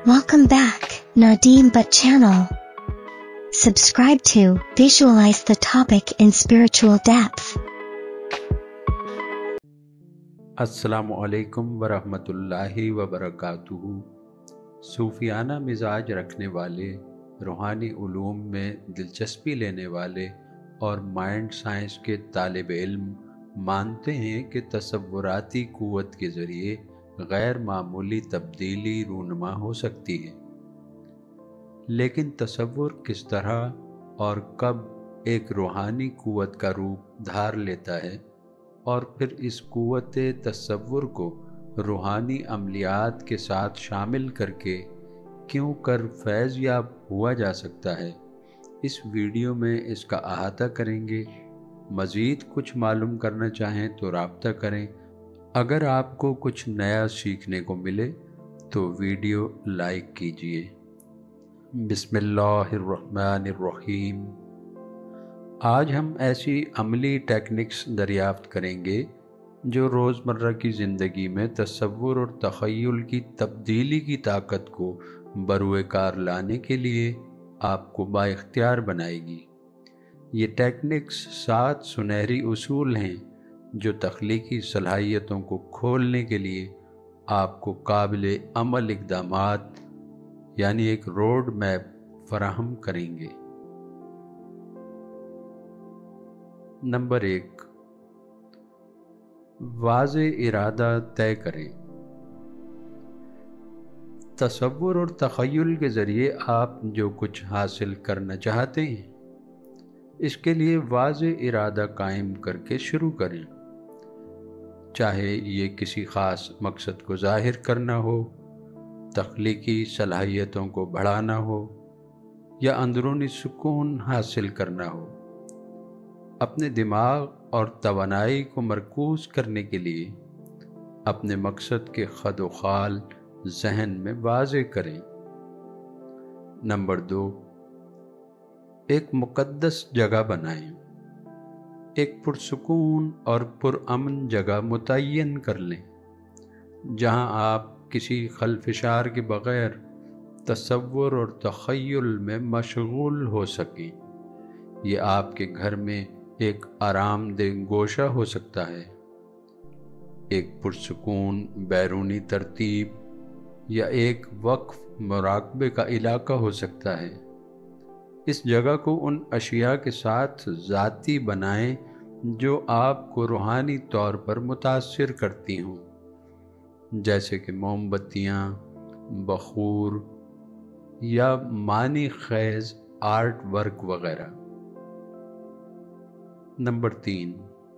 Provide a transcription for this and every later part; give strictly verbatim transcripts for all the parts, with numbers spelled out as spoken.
Welcome back, Nadeem But channel. Subscribe to visualize the topic in spiritual depth. अस्सलामु अलैकुम वरहमतुल्लाहि वबरकातुहू। सूफियाना मिजाज रखने वाले, रूहानी उलूम में दिलचस्पी लेने वाले और माइंड साइंस के तालिब इल्म मानते हैं कि तसव्वुराती क़ुव्वत के ज़रिए गैर मामूली तब्दीली रूनुमा हो सकती है। लेकिन तसव्वुर किस तरह और कब एक रूहानी क़ुव्वत का रूप धार लेता है और फिर इस क़ुव्वत तसव्वुर को रूहानी अमलियात के साथ शामिल करके क्यों कर फैज़ याब हुआ जा सकता है, इस वीडियो में इसका अहाता करेंगे। मज़ीद कुछ मालूम करना चाहें तो राब्ता करें। अगर आपको कुछ नया सीखने को मिले तो वीडियो लाइक कीजिए। बिस्मिल्लाहिर्रहमानिर्रहीम। आज हम ऐसी अमली टेक्निक्स दरियाफ्त करेंगे जो रोज़मर्रा की ज़िंदगी में तसव्वुर और तख़य्युल की तब्दीली की ताकत को बरूए कार लाने के लिए आपको बाइख्तियार बनाएगी। ये टेक्निक्स सात सुनहरी उसूल हैं जो तख्लीकी सलाहियतों को खोलने के लिए आपको काबिल अमल इक़दामात यानी एक रोड मैप फराहम करेंगे। नंबर एक, वाज़े इरादा तय करें। तसव्वुर और तख़य्युल के ज़रिए आप जो कुछ हासिल करना चाहते हैं, इसके लिए वाज़े इरादा कायम करके शुरू करें। चाहे ये किसी ख़ास मकसद को ज़ाहिर करना हो, तख्लीकी सलाहियतों को बढ़ाना हो या अंदरूनी सुकून हासिल करना हो। अपने दिमाग और तवानाई को मरकूज़ करने के लिए अपने मकसद के खद व खाल ज़हन में वाज़े करें। नंबर दो, एक मुक़द्दस जगह बनाएं। एक पुरसुकून और पुरअमन जगह मुतय्यन कर लें जहां आप किसी खलफिशार के बग़ैर तसव्वुर और तख़य्युल में मशगूल हो सकें। ये आपके घर में एक आरामदेह गोशा हो सकता है, एक पुरसुकून बैरूनी तरतीब या एक वक्फ मुराक़बे का इलाका हो सकता है। इस जगह को उन अशिया के साथ ज़ाती बनाएं जो आपको रूहानी तौर पर मुतासिर करती हों, जैसे कि मोमबत्तियाँ, बखूर या मानी ख़ेज़ आर्ट वर्क वग़ैरह। नंबर तीन,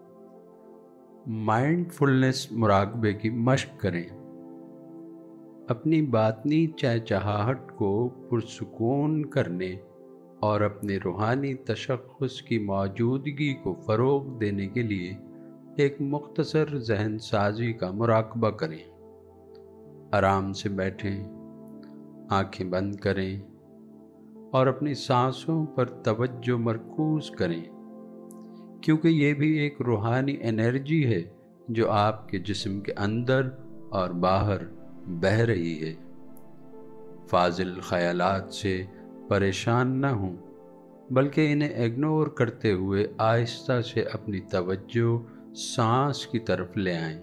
माइंडफुलनेस मुराक़बे की मश्क करें। अपनी बातनी चहचहाहट को पुरसुकून करने और अपने रूहानी तशख़्ख़ुस की मौजूदगी को फ़रोग़ देने के लिए एक मुख्तसर ज़हन साज़ी का मुराक़बा करें। आराम से बैठें, आँखें बंद करें और अपनी सांसों पर तवज्जो मरकूज़ करें, क्योंकि ये भी एक रूहानी एनर्जी है जो आपके जिस्म के अंदर और बाहर बह रही है। फाजिल ख़यालात से परेशान न हों, बल्कि इन्हें इग्नोर करते हुए आहिस्ता से अपनी तवज्जो सांस की तरफ ले आएं।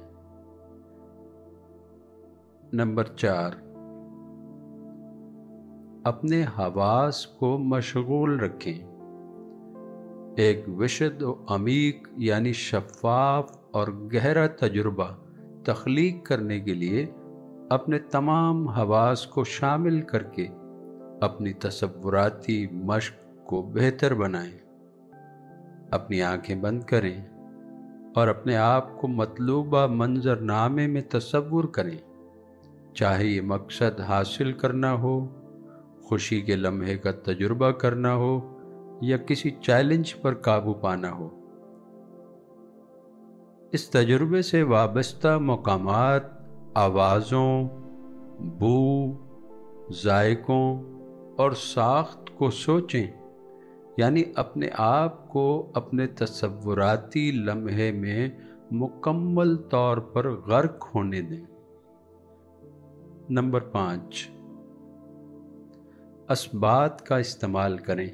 नंबर चार, अपने हवास को मशगूल रखें। एक विशद और अमीक यानी शफ़ाफ और गहरा तजुर्बा तख्लीक करने के लिए अपने तमाम हवास को शामिल करके अपनी तसव्वुराती मश्क को बेहतर बनाएं। अपनी आंखें बंद करें और अपने आप को मतलूबा मंजरनामे में तसव्वुर करें, चाहे ये मकसद हासिल करना हो, खुशी के लम्हे का तजुर्बा करना हो या किसी चैलेंज पर काबू पाना हो। इस तजुर्बे से वाबस्ता मकामात, आवाज़ों, बू, जायकों और साख्त को सोचें, यानी अपने आप को अपने तसव्वुराती लम्हे में मुकम्मल तौर पर गर्क होने दें। नंबर पाँच, اسبات کا استعمال کریں۔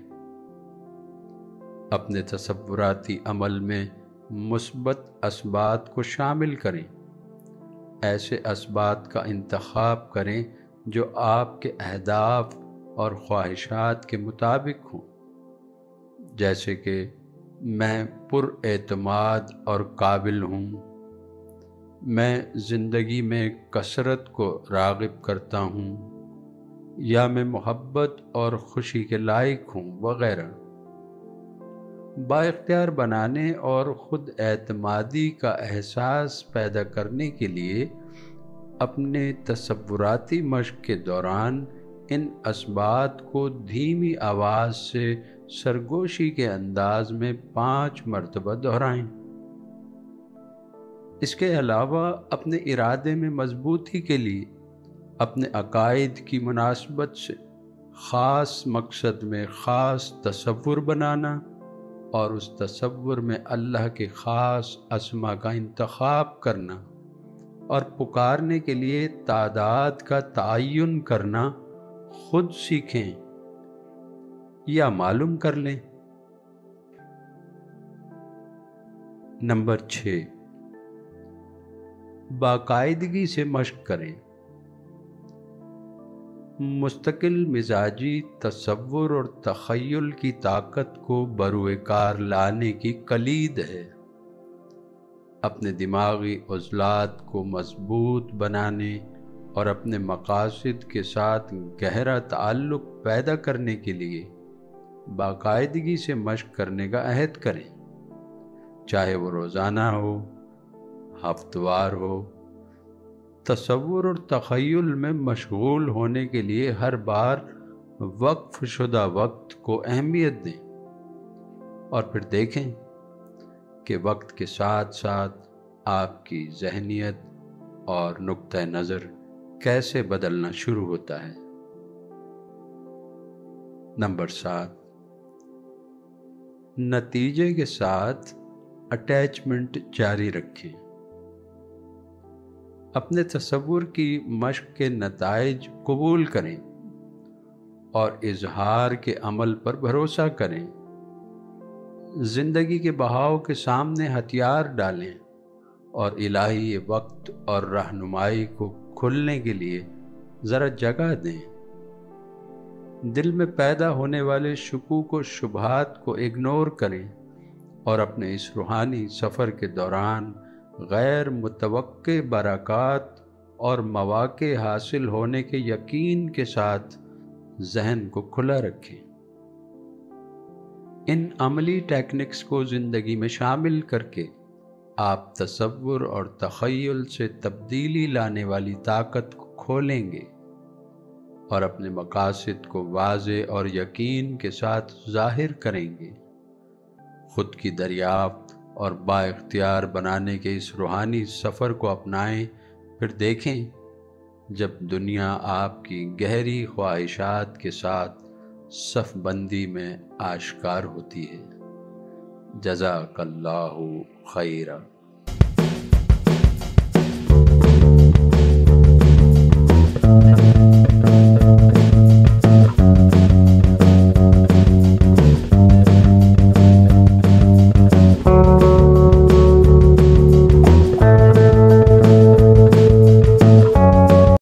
اپنے تصوراتی عمل میں مثبت اسبات کو شامل کریں۔ ایسے اسبات کا انتخاب کریں جو آپ کے اہداف اور خواہشات کے مطابق ہوں، جیسے کہ میں پر اعتماد اور قابل ہوں، میں زندگی میں کثرت کو راغب کرتا ہوں، یا میں محبت اور خوشی کے لائق ہوں، وغیرہ۔ با اختیار بنانے اور خود اعتمادی کا احساس پیدا کرنے کے لیے اپنے تصوراتی مشق کے دوران ان اسبات کو دھیمی آواز سے سرگوشی کے انداز میں پانچ مرتبہ دہرائیں۔ اس کے علاوہ اپنے ارادے میں مضبوطی کے لیے اپنے عقائد کی مناسبت سے خاص مقصد میں خاص تصور بنانا اور اس تصور میں اللہ کے خاص اسما کا انتخاب کرنا اور پکارنے کے لیے تعداد کا تعین کرنا خود سیکھیں یا معلوم کر لیں۔ نمبر چھ، باقاعدگی سے مشق کریں۔ مستقل مزاجی تصور اور تخیل کی طاقت کو بروئے کار لانے کی کلید ہے۔ اپنے دماغی عضلات کو مضبوط بنانے اور اپنے مقاصد کے ساتھ گہرا تعلق پیدا کرنے کے لیے باقاعدگی سے مشق کرنے کا عہد کریں، چاہے وہ روزانہ ہو، ہفتہ وار ہو۔ تصور اور تخیل میں مشغول ہونے کے لیے ہر بار وقف شدہ وقت کو اہمیت دیں اور پھر دیکھیں کہ وقت کے ساتھ ساتھ آپ کی ذہنیت اور نقطہ نظر کیسے بدلنا شروع ہوتا ہے۔ نمبر سات، نتیجے کے ساتھ اٹیچمنٹ جاری رکھیں۔ اپنے تصور کی مشق کے نتائج قبول کریں اور اظہار کے عمل پر بھروسہ کریں۔ زندگی کے بہاؤ کے سامنے ہتھیار ڈالیں اور الہی وقت اور رہنمائی کو کھلنے کے لیے ذرا جگہ دیں۔ دل میں پیدا ہونے والے شکوک و شبہات کو اگنور کریں اور اپنے اس روحانی سفر کے دوران غیر متوقع برکات اور مواقع حاصل ہونے کے یقین کے ساتھ ذہن کو کھلا رکھیں۔ ان عملی ٹیکنکس کو زندگی میں شامل کر کے آپ تصور اور تخیل سے تبدیلی لانے والی طاقت کو کھولیں گے اور اپنے مقاصد کو واضح اور یقین کے ساتھ ظاہر کریں گے۔ خود کی دریافت اور با اختیار بنانے کے اس روحانی سفر کو اپنائیں، پھر دیکھیں جب دنیا آپ کی گہری خواہشات کے ساتھ صف بندی میں آشکار ہوتی ہے۔ جزاک اللہ خیرا۔